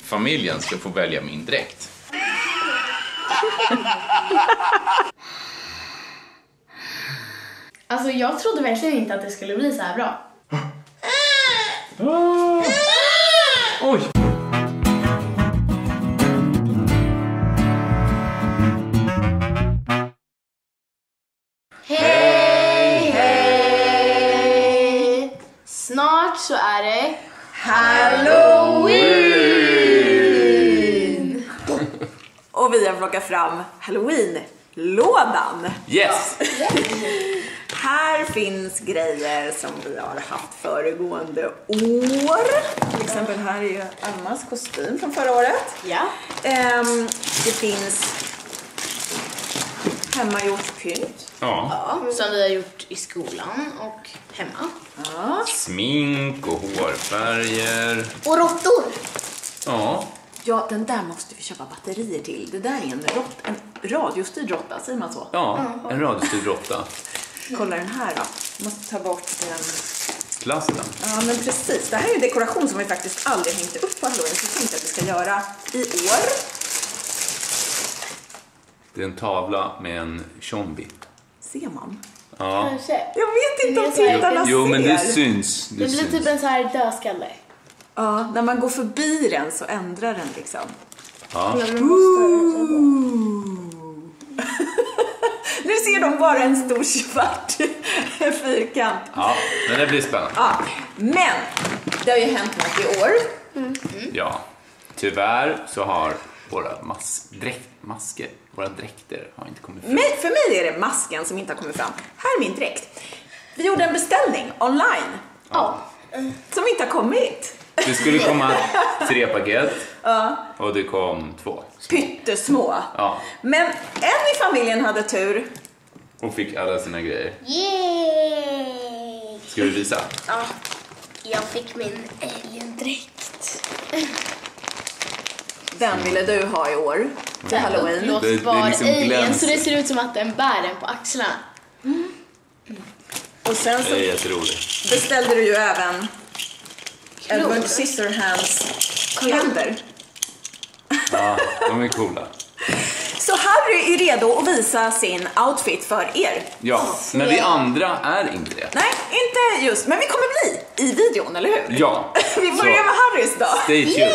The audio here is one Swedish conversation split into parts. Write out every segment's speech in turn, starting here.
familjen ska få välja min dräkt. Alltså jag trodde verkligen inte att det skulle bli så här bra. Oj! Hej, hej! Snart så är det Halloween! Och vi har plockat fram Halloween-lådan. Yes! Här finns grejer som vi har haft föregående år. Till exempel här är Almas kostym från förra året. Ja. Det finns hemmagjort pynt. Ja. Som vi har gjort i skolan och hemma. Ja. Smink och hårfärger. Och råttor! Ja. Ja, den där måste vi köpa batterier till. Det där är en radiostyrd råtta, säger man så? Ja, en radiostyrd råtta. Kolla den här då. Jag måste ta bort den. Plasten. Ja, men precis. Det här är en dekoration som vi faktiskt aldrig hängde upp på Halloween. Så jag tänkte att vi ska göra i år. Det är en tavla med en zombie. Ser man? Ja. Kanske. Jag vet inte om Det är så här- tittarna ser. Jo, men det syns. Det blir typ en så här dödskalle. Ja, när man går förbi den så ändrar den liksom. Ja. Nu ser de bara en stor svart fyrkant. Ja, men det blir spännande. Ja, men det har ju hänt något i år. Ja. Tyvärr så har våra masker, våra dräkter har inte kommit fram. Men för mig är det masken som inte har kommit fram. Här är min dräkt. Vi gjorde en beställning online. Ja. Som inte har kommit. Det skulle komma 3 paket och det kom 2. Pyttesmå. Ja. Men en i familjen hade tur. Och fick alla sina grejer. Yay! Ska vi visa? Ja, jag fick min alien-dräkt. Den ville du ha i år till Halloween. Det är Blåsbar liksom alien, gläns. så det ser ut som att den bär den på axlarna. Och sen så Det är jätteroligt. beställde du ju även Edward Scissorhands kläder. Ja, de är coola. Så Harry är redo att visa sin outfit för er. Ja, men vi andra är inte det. Nej, inte just, men vi kommer bli i videon, eller hur? Ja. Vi börjar Så, med Harrys då. stay tuned.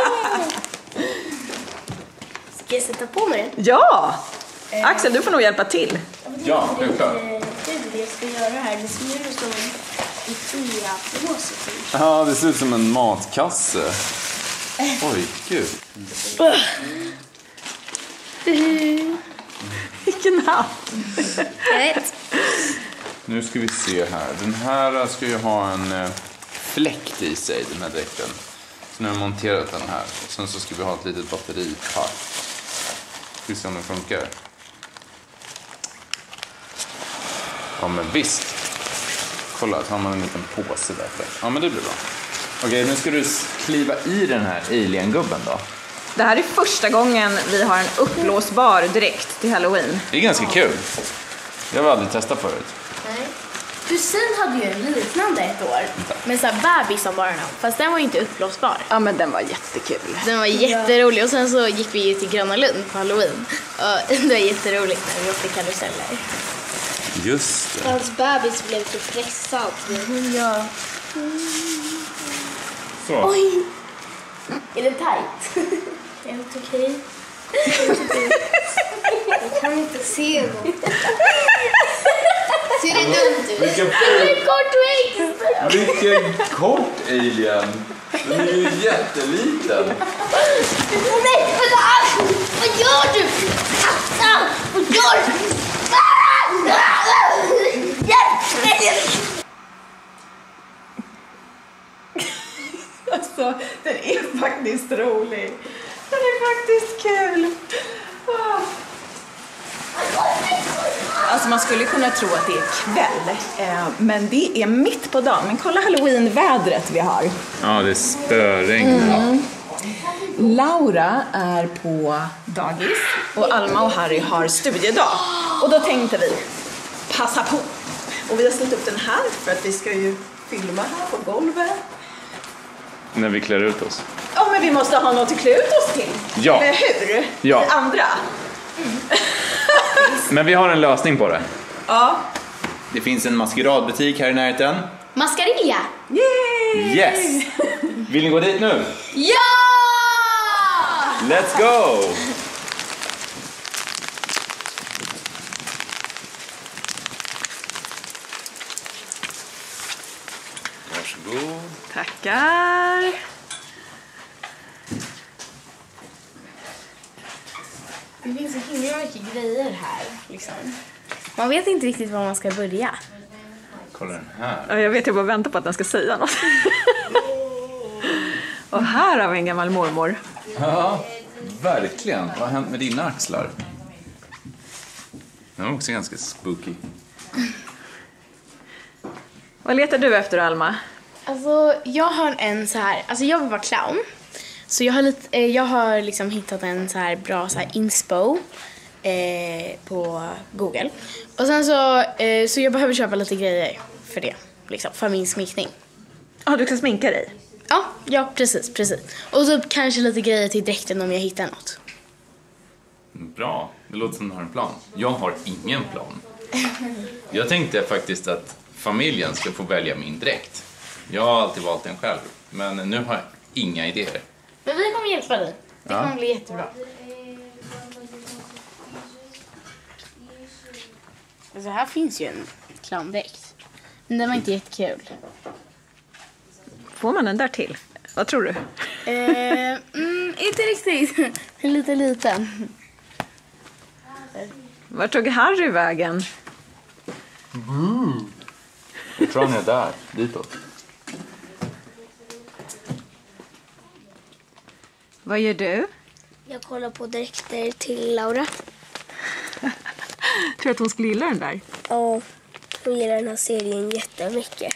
Ska jag sätta på mig den? Ja! Axel, du får nog hjälpa till. Ja, självklart. Det jag ska göra här, det ser ut som en Ikea-påse. Ja, det ser ut som en matkasse. Oj, gud. Vilken hatt. Jag vet. Nu ska vi se här. Den här ska ju ha en fläkt i sig, den här dräkten. Så nu har jag monterat den här. Sen så ska vi ha ett litet batteripack. Ska vi se om den funkar. Ja, men visst. Kolla, så har man en liten påse där. Ja, men det blir bra. Okej, nu ska du kliva i den här alien-gubben då. Det här är första gången vi har en uppblåsbar dräkt till Halloween. Det är ganska kul. Jag har aldrig testat förut. Nej. Kusin hade ju en liknande ett år. Med så här bebis som bara någon. Fast den var ju inte uppblåsbar. Ja, men den var jättekul. Den var jätterolig. Och sen så gick vi ju till Gröna Lund på Halloween. Och det var jätteroligt när vi åkte karuseller. Just det. Hans bebis blev så stressad. Ja. Så. Oj! Är det tajt? Är det okej? Jag kan inte se något. Ser det dumt ut? Vilken Kort växt! Vilken kort alien. Den är ju jätteliten. Nej, vänta! Vad gör du? Vad gör du? Hjälp mig! Alltså, den är faktiskt rolig. Den är faktiskt kul. Alltså man skulle kunna tro att det är kväll, men det är mitt på dagen. Men kolla Halloween-vädret vi har. Ja, det spöregnar. Laura är på dagis och Alma och Harry har studiedag. Och då tänkte vi passa på. Och vi har ställt upp den här för att vi ska ju filma här på golvet. När vi klär ut oss. Ja, men Men vi måste ha något att klä ut oss till. Ja. Eller hur? Ja. Vi andra. Men vi har en lösning på det. Ja. Det finns en maskeradbutik här i närheten. Mascarilla! Yay! Yes! Vill ni gå dit nu? Ja! Let's go! Varsågod. Tackar. Det finns så himla mycket grejer här, liksom. Man vet inte riktigt var man ska börja. Kolla den här. Ja, jag vet, jag bara väntar på att den ska säga något. Och här har vi en gammal mormor. Ja, verkligen. Vad har hänt med dina axlar? De är också ganska spooky. Vad letar du efter, Alma? Alltså, jag har en så här... Alltså, jag vill vara clown. Så jag har liksom hittat en så här bra så här inspo på Google. Och sen så jag behöver köpa lite grejer för det. Liksom, för min sminkning. Ja, du ska sminka dig. Ja, precis. Och så kanske lite grejer till dräkten om jag hittar något. Bra, det låter som du har en plan. Jag har ingen plan. Jag tänkte faktiskt att familjen ska få välja min dräkt. Jag har alltid valt den själv, men nu har jag inga idéer. Men vi kommer hjälpa dig. Det kommer bli jättebra. Alltså här finns ju en clowndräkt. Men den var inte jättekul. Får man den där till? Vad tror du? Inte riktigt. Lite liten. Var tog Harry vägen? Jag tror han är där, ditåt. Vad gör du? Jag kollar på dräkter till Laura. Tror du att hon skulle gilla den där? Ja, hon gillar den här serien jättemycket.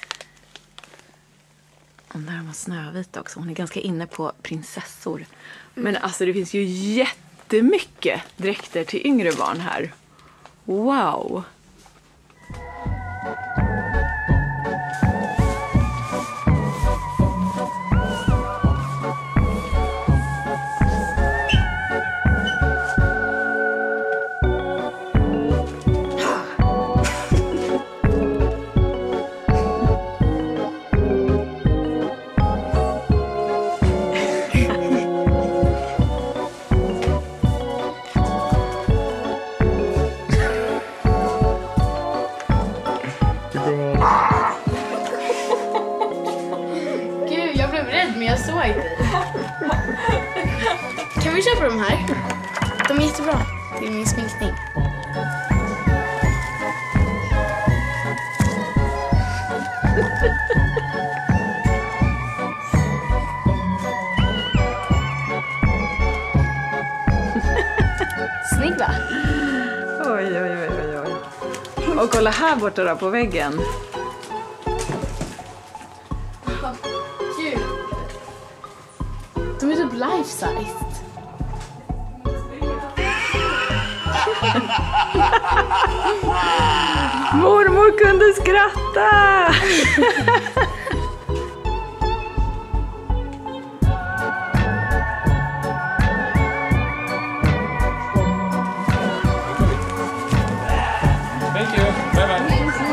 Den där var Snövit också. Hon är ganska inne på prinsessor. Men alltså det finns ju jättemycket dräkter till yngre barn här. Wow! Gud, jag blev rädd men jag såg inte. Kan vi köpa de här? De är jättebra till min sminkning. Snygg va? Oj. Och kolla här borta då på väggen. Gud. De är typ life-sized. Mormor kunde skratta! Thank you, bye bye.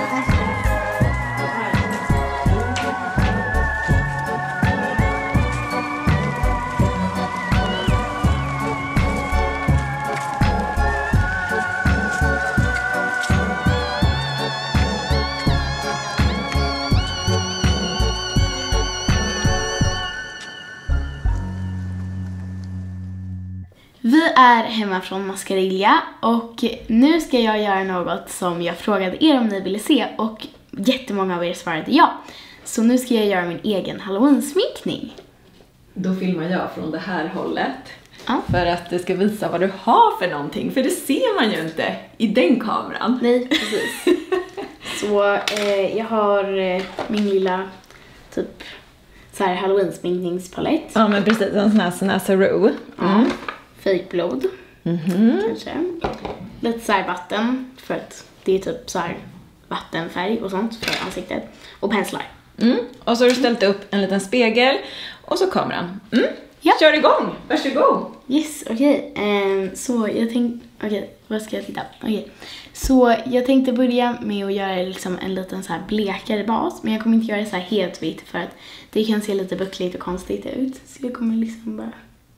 Vi är hemma från Mascarilla och nu ska jag göra något som jag frågade er om ni ville se och jättemånga av er svarade ja. Så nu ska jag göra min egen Halloween-sminkning. Då filmar jag från det här hållet. Ja. För att det ska visa vad du har för någonting. För det ser man ju inte i den kameran. Nej, precis. Så jag har min lilla typ så här Halloween-sminkningspalett. Ja men precis, en sån här Snazaroo. Fejkblod. Kanske. Lite så här vatten för att det är typ så här vattenfärg och sånt för ansiktet. Och penslar. Och så har du ställt upp en liten spegel och så kameran. Ja. Kör igång, varsågod. Yes, okej. Så jag tänkte... Okej, vad ska jag titta? Okej. Så jag tänkte börja med att göra liksom en liten så här blekare bas. Men jag kommer inte göra det så här helt vitt för att det kan se lite buckligt och konstigt ut. Så jag kommer liksom bara...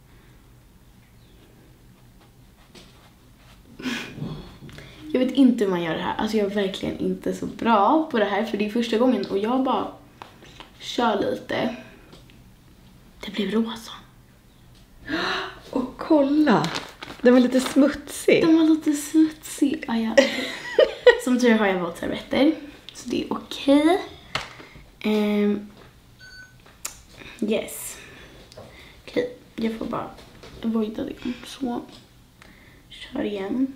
Jag vet inte hur man gör det här. Alltså jag är verkligen inte så bra på det här. För det är första gången och jag bara kör lite. Det blev rosa. Och kolla, den var lite smutsig. Den var lite smutsig. Ah, ja. Som tur har jag våtservetter. Så det är okej. Yes. Okej, jag får bara avoida det. Så. Kör igen.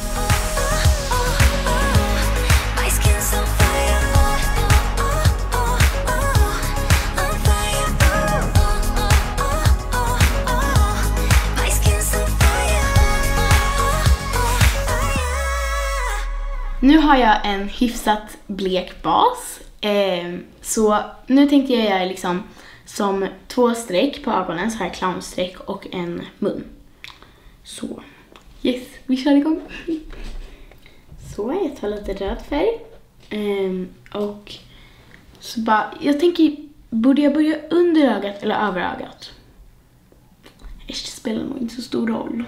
Nu har jag en hyfsat blek bas. Så nu tänkte jag göra liksom som 2 streck på ögonen, så här clownstreck och en mun. Så, yes, vi kör igång. Så, jag tar lite röd färg. Och så bara, jag tänker, borde jag börja under ögat eller över ögat? Det spelar nog inte så stor roll.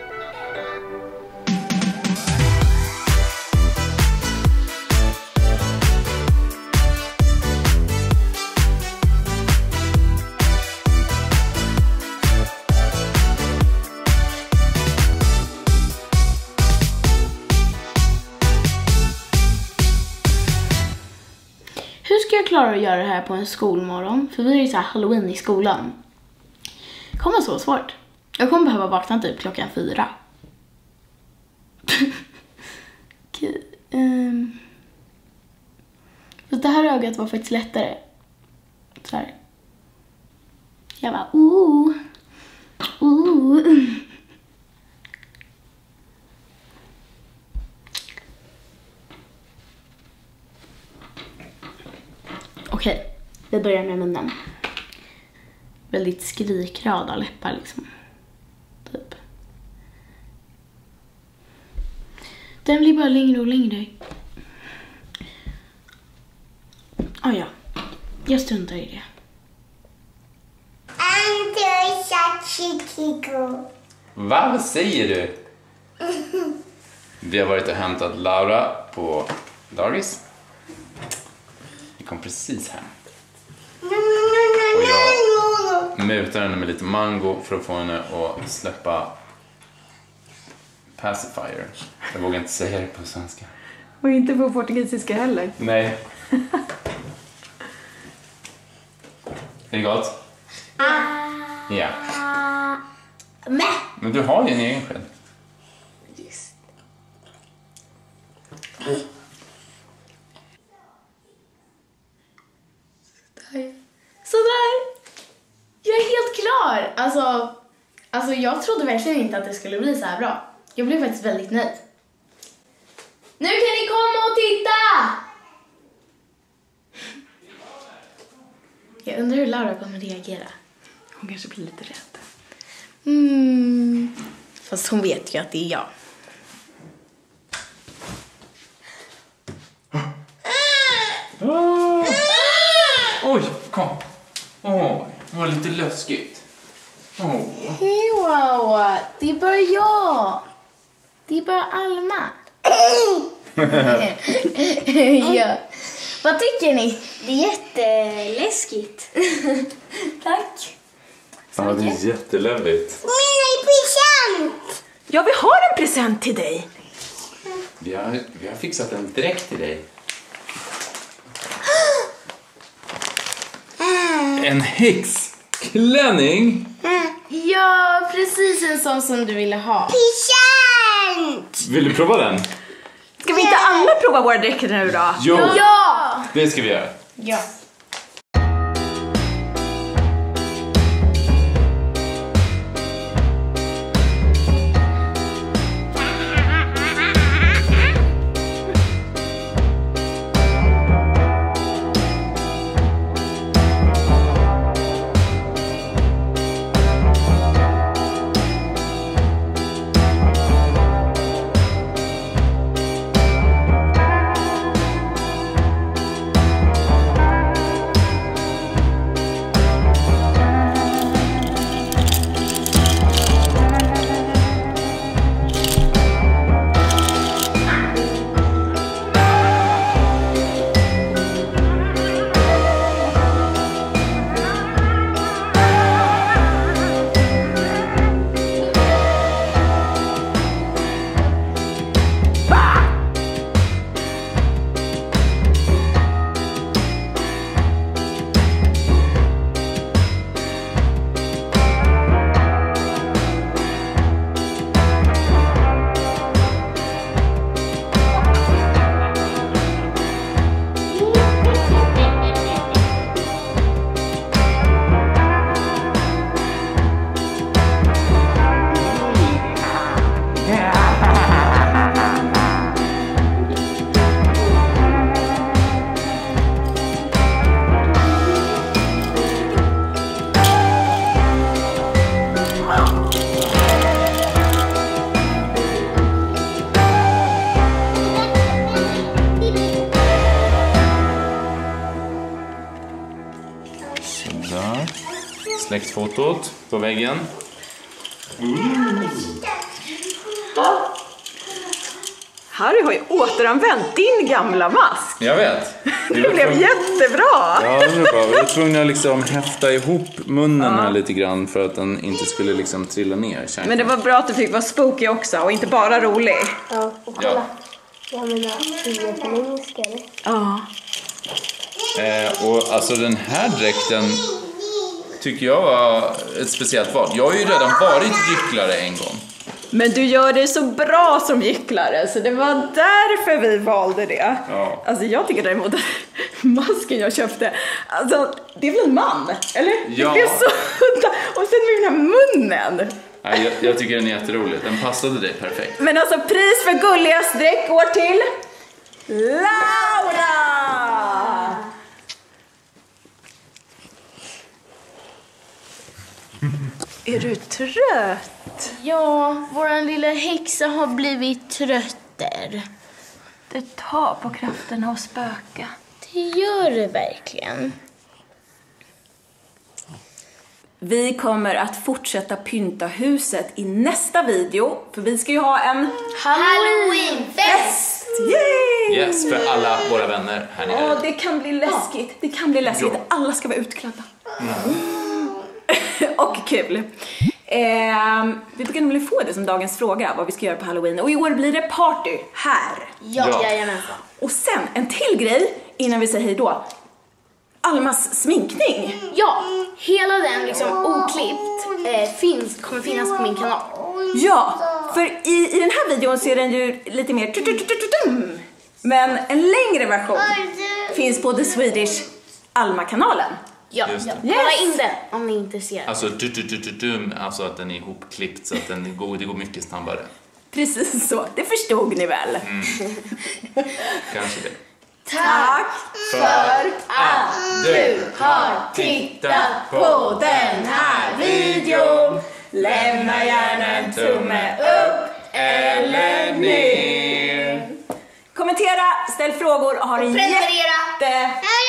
Hur ska jag klara att göra det här på en skolmorgon? För vi är ju så här Halloween i skolan. Det kommer så svårt. Jag kommer behöva vakna typ klockan 4. Okej. Så det här ögat var faktiskt lättare. Så här. Jag bara, Okej, vi börjar med munnen. Väldigt skrikröda läppar liksom. Typ. Den blir bara längre och längre. Ja, jag struntar i det. Va? Vad säger du? Vi har varit och hämtat Laura på dagis. Vi kom precis hem. Och jag mutar henne med lite mango för att få henne att släppa pacifier. Jag vågar inte säga det på svenska. Och inte på portugisiska heller. Nej. Är det gott? Ja. Men du har ju en egen sked. Just. Sådär. Jag är helt klar. Alltså jag trodde verkligen inte att det skulle bli så här bra. Jag blev faktiskt väldigt nöjd. Nu kan ni komma och titta! Jag undrar hur Laura kommer reagera. Hon kanske blir lite rädd. Fast hon vet ju att det är jag. Oj, kom. Oj, det var lite läskigt. Wow, det är bara jag. Det är bara Alma. Ja. Vad tycker ni? Det är jätteläskigt. Tack. Ja, det är jättelövligt. Min present! Ja, vi har en present till dig. Vi har fixat en dräkt till dig. En häxklänning? Ja, precis en sån som du ville ha. Present! Vill du prova den? Ska vi inte alla prova våra dräkter nu då? Jo, Ja! det ska vi göra. Ja. släktfotot på väggen. Harry har ju återanvänt din gamla mask. Jag vet. Det blev jättebra. Ja, det blev bra. Vi var tvungna att liksom häfta ihop munnen här lite grann för att den inte skulle liksom trilla ner. Men det var bra att du fick vara spooky också och inte bara rolig. Ja, och kolla. Jag har mina förminskare. Ja. Och alltså den här dräkten tycker jag var ett speciellt val. Jag har ju redan varit gycklare en gång. Men du gör det så bra som gycklare, så det var därför vi valde det. Ja. Alltså jag tycker däremot att masken jag köpte, alltså det är väl en man, eller? Ja. Det blev så udda. Och sen med den här munnen. Nej, jag tycker den är jätterolig. Den passade dig perfekt. Men alltså pris för gulligast dräkt går till Laura! Är du trött? Ja, våran lilla häxa har blivit trötter. Det tar på krafterna att spöka. Det gör det verkligen. Vi kommer att fortsätta pynta huset i nästa video, för vi ska ju ha en Halloweenfest! Yay! Yes, för alla våra vänner här nere. Ja, det kan bli läskigt. Det kan bli läskigt. Ja. Alla ska vara utklädda. Och kul. Vi brukar nämligen få det som dagens fråga, vad vi ska göra på Halloween. Och i år blir det party här. Ja, jajamensan. Och sen en till grej innan vi säger hej då. Almas sminkning. Ja, hela den liksom oklippt kommer finnas på min kanal. Ja, för i den här videon ser den ju lite mer men en längre version finns på The Swedish Alma-kanalen. Ja, Just det. kolla in den om ni är intresserade. Alltså alltså att den är ihopklippt så att det går mycket snabbare. Precis så, det förstod ni väl? Kanske det. Tack för att du har tittat på den här videon. Lämna gärna en tumme upp eller ner. Kommentera, ställ frågor och ha det Prenumerera. jätte...